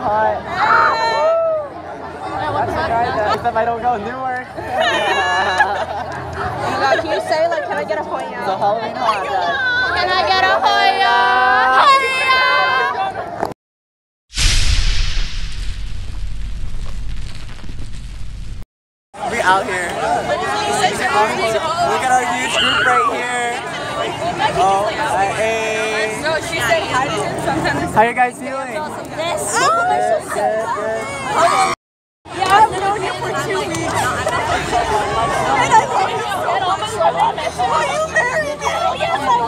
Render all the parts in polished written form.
hot. That's the guy that, except I don't go Newark. Can you say, like, can I get a Hoya? It's a Halloween hot dog. Can I get a Hoya? We out here. Look at our huge group right here. Oh, hey. How you guys feeling? Good. Yeah, I've known you for 2 weeks. And I love you so much. Will you marry me? Yes, I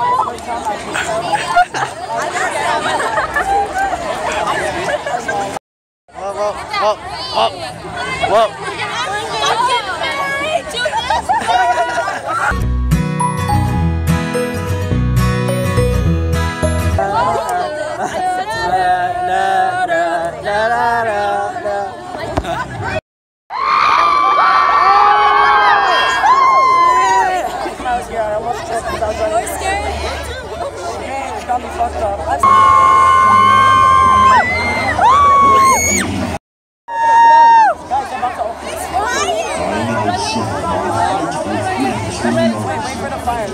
will. Whoa. I'm getting married to this Got me fucked up. Guys, I'm about to open it. Wait for the fire.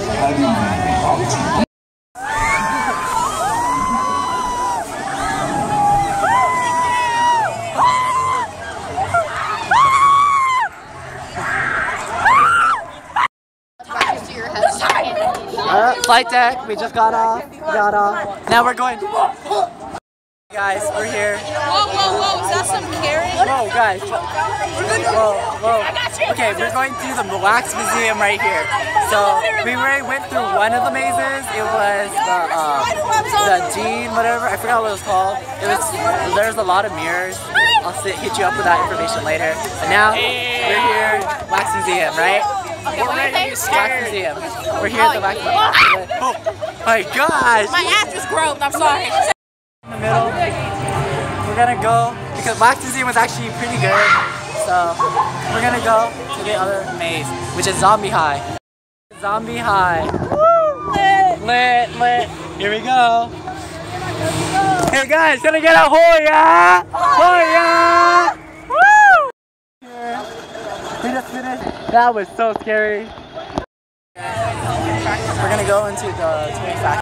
Flight deck, we just got off. Now we're going. Guys, we're here. Whoa, is that some carrot? Whoa, guys. Whoa. Okay, we're going to the Wax Museum right here. So, we already went through one of the mazes. It was the Gene, whatever. I forgot what it was called. There's a lot of mirrors. I'll hit you up with that information later. And now, we're here, Wax Museum, right? Wax Museum. We're here at the Wax Museum. Oh my gosh! My ass is groped, I'm sorry. In the middle, we're gonna go, because Wax Museum was actually pretty good. So, we're gonna go to the other maze, which is Zombie High. Zombie High. Lit. Here we go. Hey guys, gonna get a Hoya! Woo! We just finished. That was so scary. We're gonna go into the toy factory.